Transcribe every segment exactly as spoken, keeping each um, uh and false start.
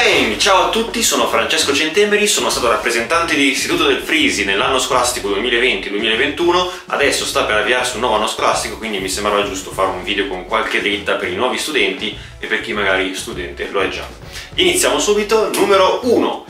Bang! Ciao a tutti, sono Francesco Centemeri, sono stato rappresentante di Istituto del Frisi nell'anno scolastico duemilaventi duemilaventuno, adesso sta per avviarsi un nuovo anno scolastico, quindi mi sembrava giusto fare un video con qualche dritta per i nuovi studenti e per chi magari studente lo è già. Iniziamo subito, numero uno.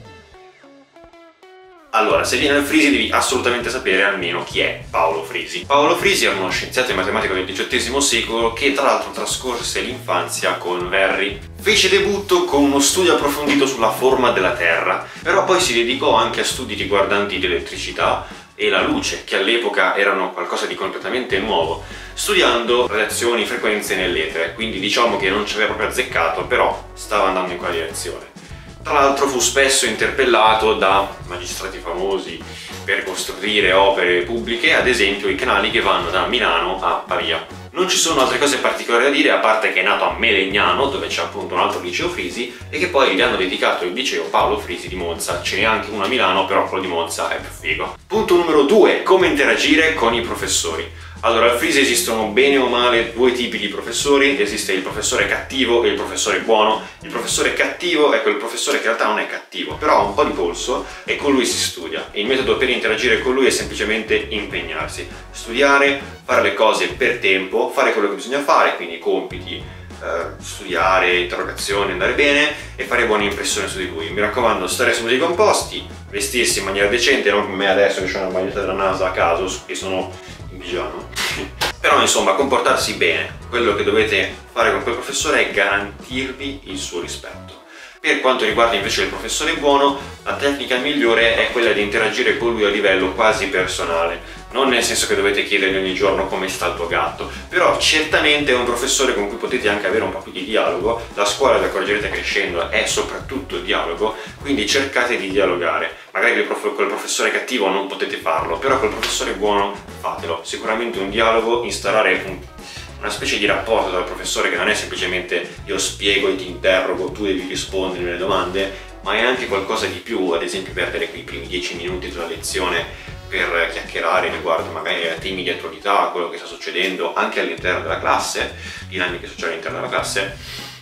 Allora, se vieni al Frisi devi assolutamente sapere almeno chi è Paolo Frisi. Paolo Frisi era uno scienziato e matematico del diciottesimo secolo che tra l'altro trascorse l'infanzia con Verri. Fece debutto con uno studio approfondito sulla forma della Terra, però poi si dedicò anche a studi riguardanti l'elettricità e la luce, che all'epoca erano qualcosa di completamente nuovo, studiando radiazioni, frequenze nell'etere, quindi diciamo che non ci aveva proprio azzeccato, però stava andando in quella direzione. Tra l'altro fu spesso interpellato da magistrati famosi per costruire opere pubbliche, ad esempio i canali che vanno da Milano a Pavia. Non ci sono altre cose particolari da dire, a parte che è nato a Melegnano, dove c'è appunto un altro liceo Frisi, e che poi gli hanno dedicato il liceo Paolo Frisi di Monza. Ce n'è anche uno a Milano, però quello di Monza è più figo. Punto numero due. Come interagire con i professori. Allora, al Frisi esistono bene o male due tipi di professori, esiste il professore cattivo e il professore buono. Il professore cattivo è quel professore che in realtà non è cattivo, però ha un po' di polso e con lui si studia. E il metodo per interagire con lui è semplicemente impegnarsi, studiare, fare le cose per tempo, fare quello che bisogna fare, quindi compiti, eh, studiare, interrogazioni, andare bene e fare buone impressioni su di lui. Mi raccomando, stare seduti composti, vestirsi in maniera decente, non come me adesso che ho una bagnetta della NASA a caso, che sono Giano. Però insomma, comportarsi bene. Quello che dovete fare con quel professore è garantirvi il suo rispetto. Per quanto riguarda invece il professore buono, la tecnica migliore è quella di interagire con lui a livello quasi personale. Non nel senso che dovete chiedergli ogni giorno come sta il tuo gatto, però certamente è un professore con cui potete anche avere un po' più di dialogo. La scuola, vi accorgerete crescendo, è soprattutto dialogo, quindi cercate di dialogare. Magari con il professore cattivo non potete farlo, però col professore buono fatelo. Sicuramente un dialogo, instaurare un, una specie di rapporto dal professore che non è semplicemente io spiego e ti interrogo, tu devi rispondermi alle domande, ma è anche qualcosa di più, ad esempio perdere quei primi dieci minuti della lezione per chiacchierare riguardo magari a temi di attualità, quello che sta succedendo anche all'interno della classe, dinamiche sociali all'interno della classe,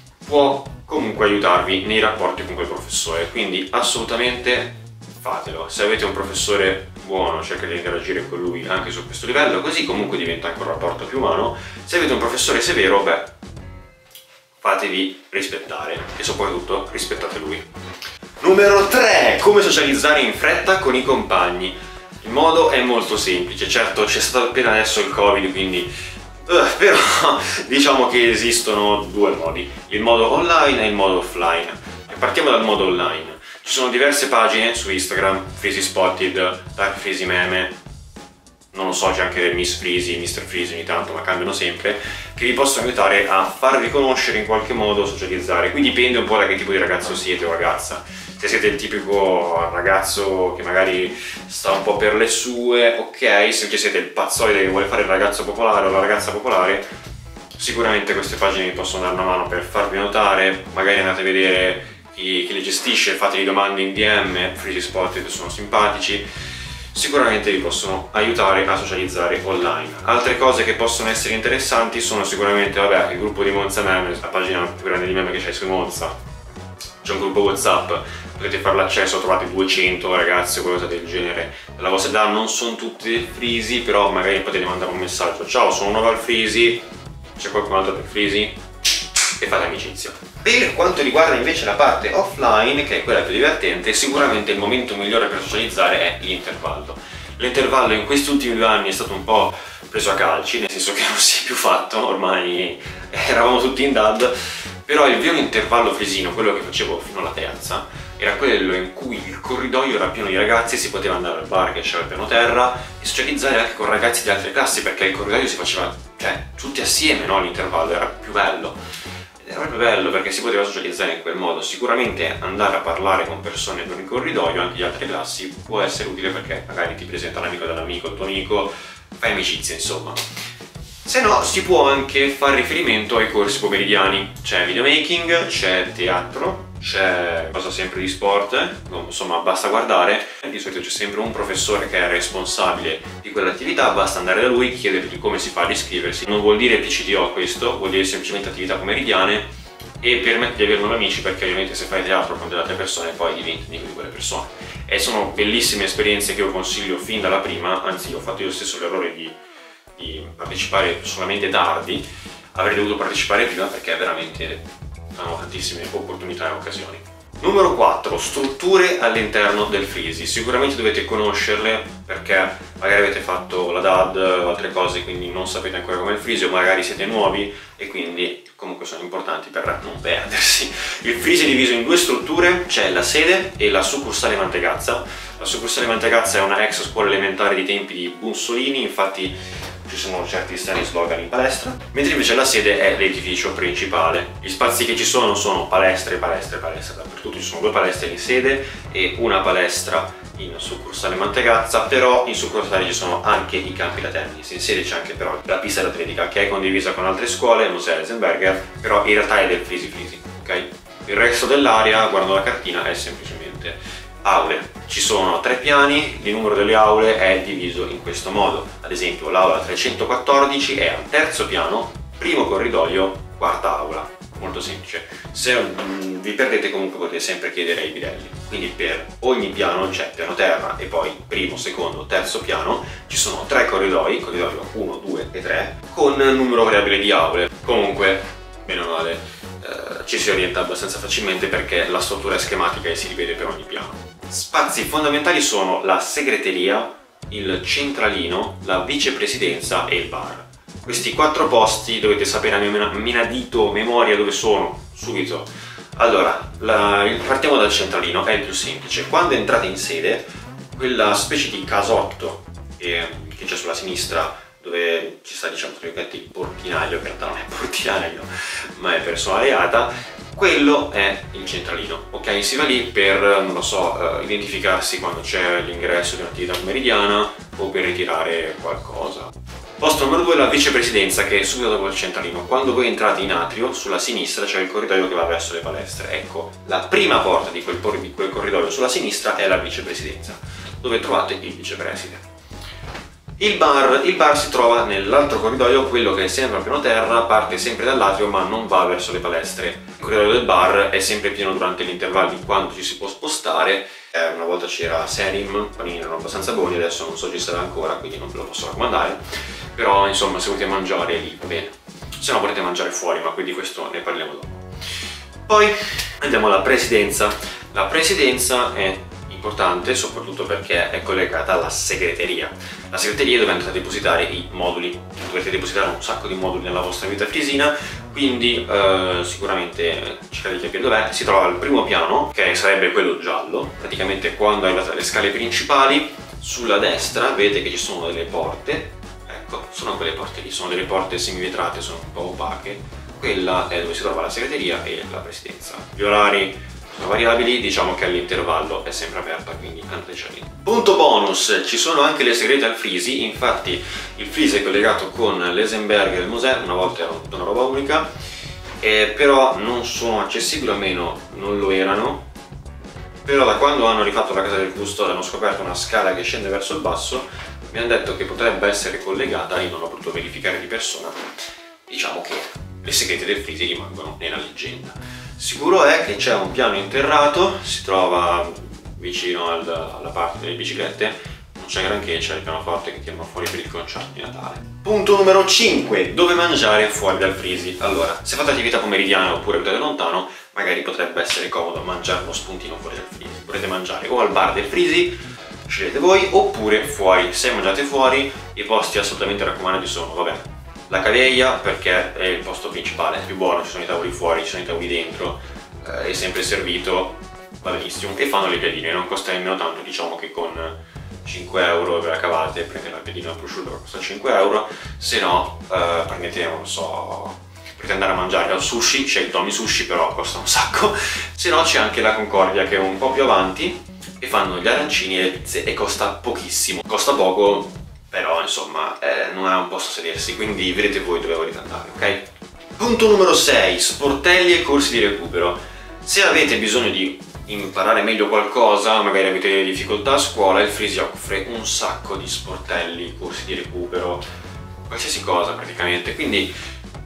può comunque aiutarvi nei rapporti con quel professore, quindi assolutamente fatelo. Se avete un professore buono, cercate di interagire con lui anche su questo livello, così comunque diventa anche un rapporto più umano. Se avete un professore severo, beh, fatevi rispettare e soprattutto rispettate lui. Numero tre. Come socializzare in fretta con i compagni. Il modo è molto semplice, certo c'è stato appena adesso il Covid, quindi uh, però diciamo che esistono due modi, il modo online e il modo offline. E partiamo dal modo online. Ci sono diverse pagine su Instagram, Frisi Spotted, Dark Frisi Meme, non lo so, c'è anche Miss Frisi, mister Frisi ogni tanto, ma cambiano sempre, che vi possono aiutare a farvi conoscere in qualche modo, socializzare. Qui dipende un po' da che tipo di ragazzo siete o ragazza. Se siete il tipico ragazzo che magari sta un po' per le sue, ok. Se invece siete il pazzoide che vuole fare il ragazzo popolare o la ragazza popolare, sicuramente queste pagine vi possono dare una mano per farvi notare. Magari andate a vedere chi, chi le gestisce, fategli domande in D M, Frisi Spotted sono simpatici. Sicuramente vi possono aiutare a socializzare online. Altre cose che possono essere interessanti sono sicuramente, vabbè, il gruppo di Monza Meme, la pagina più grande di meme che c'è su Monza. C'è un gruppo WhatsApp, potete fare l'accesso, trovate duecento ragazzi o qualcosa del genere della vostra età, non sono tutti Frisi, però magari potete mandare un messaggio: ciao, sono nuovo al Frisi, c'è qualcun altro del Frisi? E fate amicizia. Per quanto riguarda invece la parte offline, che è quella più divertente, sicuramente il momento migliore per socializzare è l'intervallo. L'intervallo in questi ultimi due anni è stato un po' preso a calci, nel senso che non si è più fatto, ormai eravamo tutti in D A D, però il vero intervallo frisino, quello che facevo fino alla terza, era quello in cui il corridoio era pieno di ragazzi, si poteva andare al bar che c'era al piano terra e socializzare anche con ragazzi di altre classi, perché il corridoio si faceva, cioè, tutti assieme, no? L'intervallo era più bello. Era proprio bello perché si poteva socializzare in quel modo. Sicuramente andare a parlare con persone per il corridoio, anche di altre classi, può essere utile perché magari ti presenta l'amico dell'amico, il tuo amico, fai amicizia, insomma. Se no, si può anche fare riferimento ai corsi pomeridiani. C'è videomaking, c'è teatro, c'è cosa sempre di sport, insomma basta guardare. Di solito c'è sempre un professore che è responsabile di quell'attività, basta andare da lui, chiedergli come si fa ad iscriversi. Non vuol dire P C D O questo, vuol dire semplicemente attività pomeridiane. e permette di avere nuovi amici, perché ovviamente se fai teatro con delle altre persone poi diventi amico di quelle persone, e sono bellissime esperienze che io consiglio fin dalla prima. Anzi, ho fatto io stesso l'errore di, di partecipare solamente tardi, avrei dovuto partecipare prima perché veramente hanno tantissime opportunità e occasioni. Numero quattro. Strutture all'interno del Freezy. Sicuramente dovete conoscerle perché magari avete fatto la D A D o altre cose, quindi non sapete ancora com'è il Freezy, o magari siete nuovi e quindi comunque sono importanti per non perdersi. Il Freezy è diviso in due strutture, c'è la sede e la succursale Mantegazza. La succursale Mantegazza è una ex scuola elementare di tempi di Mussolini, infatti ci sono certi strani slogan in palestra, mentre invece la sede è l'edificio principale. Gli spazi che ci sono sono palestre, palestre, palestre dappertutto. Ci sono due palestre in sede e una palestra in succursale Mantegazza, però in succursale ci sono anche i campi da tennis. In sede c'è anche però la pista d'atletica che è condivisa con altre scuole, Museo Eisenberger, però in realtà è del Freezy Freezy, ok? Il resto dell'area, guardando la cartina, è semplicemente aule. Ci sono tre piani, il numero delle aule è diviso in questo modo. Ad esempio l'aula trecentoquattordici è al terzo piano, primo corridoio, quarta aula. Molto semplice. Se mm, vi perdete comunque potete sempre chiedere ai bidelli. Quindi per ogni piano c'è piano terra e poi primo, secondo, terzo piano, ci sono tre corridoi, corridoio uno, due e tre, con numero variabile di aule. Comunque, meno male, eh, ci si orienta abbastanza facilmente perché la struttura è schematica e si rivede per ogni piano. Spazi fondamentali sono la segreteria, il centralino, la vicepresidenza e il bar. Questi quattro posti dovete sapere a menadito, memoria dove sono, subito. Allora, la, partiamo dal centralino, è il più semplice. Quando entrate in sede, quella specie di casotto che, che c'è sulla sinistra, dove ci sta, diciamo, tra virgolette, il portinaio, che in realtà non è portinaio, ma è personale A T A, quello è il centralino, ok? Si va lì per, non lo so, eh, identificarsi quando c'è l'ingresso di un'attività meridiana o per ritirare qualcosa. Posto numero due, la vicepresidenza, che è subito dopo il centralino. Quando voi entrate in atrio, sulla sinistra c'è il corridoio che va verso le palestre. Ecco, la prima porta di quel, di quel corridoio sulla sinistra è la vicepresidenza, dove trovate il vicepreside. Il bar, il bar si trova nell'altro corridoio, quello che è sempre a piano terra, parte sempre dall'atrio ma non va verso le palestre. Il corridoio del bar è sempre pieno durante gli intervalli quando ci si può spostare. Eh, una volta c'era Serim, panini erano abbastanza buoni, adesso non so ci sarà ancora, quindi non ve lo posso raccomandare. Però insomma, se volete mangiare lì va bene, se no potete mangiare fuori, ma quindi di questo ne parliamo dopo. Poi andiamo alla presidenza. La presidenza è importante soprattutto perché è collegata alla segreteria. La segreteria è dove andate a depositare i moduli. Dovete depositare un sacco di moduli nella vostra vita freesina, quindi eh, sicuramente cercate di capire dov'è. Si trova al primo piano, che sarebbe quello giallo. Praticamente quando arrivate alle scale principali, sulla destra vedete che ci sono delle porte. Ecco, sono quelle porte lì, sono delle porte semivetrate, sono un po' opache. Quella è dove si trova la segreteria e la presidenza. Gli orari sono variabili, diciamo che all'intervallo è sempre aperta, quindi andateci lì. Punto bonus, ci sono anche le segrete al Freezy. Infatti il Freezy è collegato con l'Eisenberg e il Museo, una volta era tutta una roba unica, eh, però non sono accessibili, almeno non lo erano. Però da quando hanno rifatto la casa del custode hanno scoperto una scala che scende verso il basso, mi hanno detto che potrebbe essere collegata, io non l'ho potuto verificare di persona. Diciamo che le segrete del Freezy rimangono nella leggenda. Sicuro è che c'è un piano interrato, si trova vicino al, alla parte delle biciclette, non c'è granché, c'è il pianoforte che tirano fuori per il concerto di Natale. Punto numero cinque, dove mangiare fuori dal Freezy. Allora, se fate attività pomeridiana oppure abitate lontano, magari potrebbe essere comodo mangiare uno spuntino fuori dal Freezy. Potete mangiare o al bar del Freezy, scegliete voi, oppure fuori. Se mangiate fuori, i posti assolutamente raccomandati sono, vabbè, la Caveglia, perché è il posto principale, è più buono, ci sono i tavoli fuori, ci sono i tavoli dentro, eh, è sempre servito, va benissimo, e fanno le piadine, non costa nemmeno tanto, diciamo che con cinque euro ve la cavate, prendete la piadina al prosciutto che costa cinque euro, se no eh, prendete, non so, potete andare a mangiare al sushi, c'è il Tommy Sushi, però costa un sacco, se no c'è anche la Concordia che è un po' più avanti, e fanno gli arancini e le pizze e costa pochissimo, costa poco, però insomma eh, non è un posto a sedersi, quindi vedete voi dove volete andare, ok? Punto numero sei, sportelli e corsi di recupero. Se avete bisogno di imparare meglio qualcosa, magari avete delle difficoltà a scuola, il Freezy offre un sacco di sportelli, corsi di recupero, qualsiasi cosa praticamente, quindi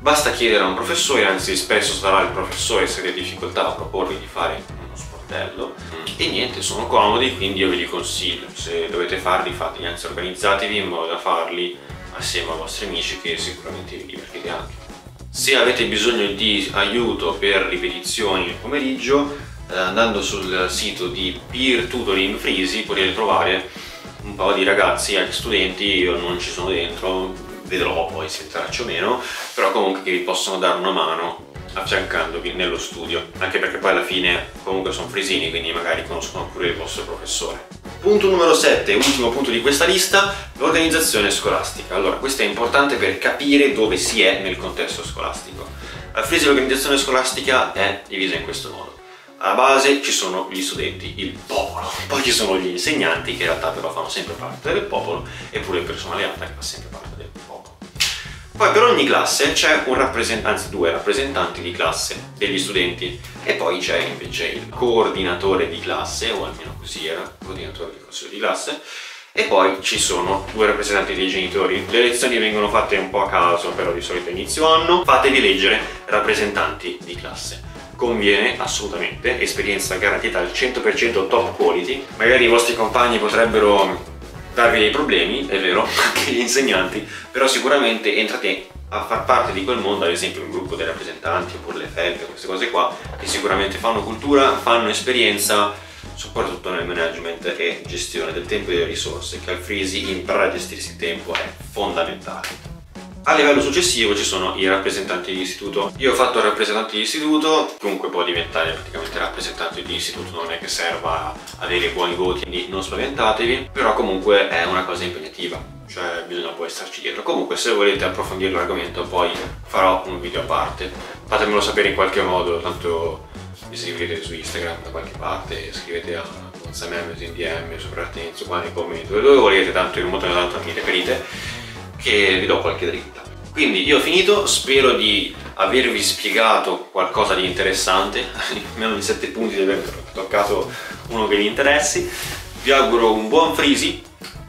Basta chiedere a un professore, anzi spesso sarà il professore se avete difficoltà a proporvi di fare uno sportello. E niente, sono comodi, quindi io ve li consiglio. Se dovete farli, fateli, anzi organizzatevi in modo da farli assieme ai vostri amici, che sicuramente vi divertite anche. Se avete bisogno di aiuto per ripetizioni nel pomeriggio, eh, andando sul sito di Peer Tutoring Freezy potete trovare un po' di ragazzi, anche studenti, io non ci sono dentro, vedrò poi se entrarci o meno, però comunque che vi possono dare una mano affiancandovi nello studio, anche perché poi alla fine comunque sono frisini, quindi magari conoscono pure il vostro professore. Punto numero sette, ultimo punto di questa lista, l'organizzazione scolastica. Allora, questo è importante per capire dove si è nel contesto scolastico. Al Freezy l'organizzazione scolastica è divisa in questo modo. Alla base ci sono gli studenti, il popolo, poi ci sono gli insegnanti, che in realtà però fanno sempre parte del popolo, e pure il personale ATA che fa sempre parte del popolo. Poi per ogni classe c'è un rappresentante, anzi due rappresentanti di classe degli studenti, e poi c'è invece il coordinatore di classe, o almeno così era, coordinatore del consiglio di classe, e poi ci sono due rappresentanti dei genitori. Le lezioni vengono fatte un po' a caso, però di solito a inizio anno. Fatevi leggere rappresentanti di classe. Conviene assolutamente, esperienza garantita al cento per cento top quality. Magari i vostri compagni potrebbero darvi dei problemi, è vero, anche gli insegnanti, però sicuramente entrate a far parte di quel mondo, ad esempio un gruppo dei rappresentanti oppure le felpe, queste cose qua, che sicuramente fanno cultura, fanno esperienza, soprattutto nel management e gestione del tempo e delle risorse, che al Freezy imparare a gestirsi il tempo è fondamentale. A livello successivo ci sono i rappresentanti di istituto. Io ho fatto il rappresentante di istituto, comunque può diventare praticamente rappresentante di istituto, non è che serva avere buoni voti, quindi non spaventatevi, però comunque è una cosa impegnativa, cioè bisogna poi starci dietro. Comunque se volete approfondire l'argomento poi farò un video a parte, fatemelo sapere in qualche modo, tanto mi scrivete su Instagram da qualche parte, scrivete a WhatsApp, in D M, sopra Artenzio, qua nei commenti, dove volete, tanto in un modo o nell'altro mi reperite, che vi do qualche dritta. Quindi io ho finito, spero di avervi spiegato qualcosa di interessante, almeno di sette punti di aver toccato uno che vi interessi. Vi auguro un buon Freezy,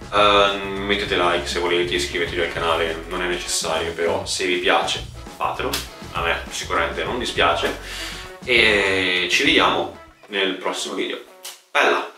uh, mettete like se volete, iscrivetevi al canale, non è necessario, però se vi piace fatelo, a me sicuramente non dispiace, e ci vediamo nel prossimo video. Bella!